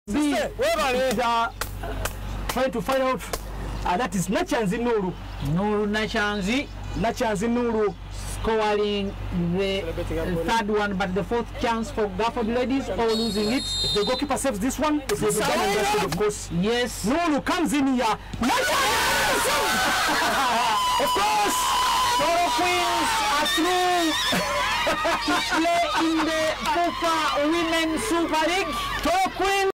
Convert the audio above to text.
trying to find out. That is Nachanzi Nuru. Nuru Nachanzi. Nachanzi Nuru. Scoring the third one, but the fourth chance for Gafford ladies, or losing it. If the goalkeeper saves this one, it will be done and dusted, of course. Yes. Nuru comes in here. Of course. Toro Queens are through to play in the FIFA Women's Super League. Toro Queens.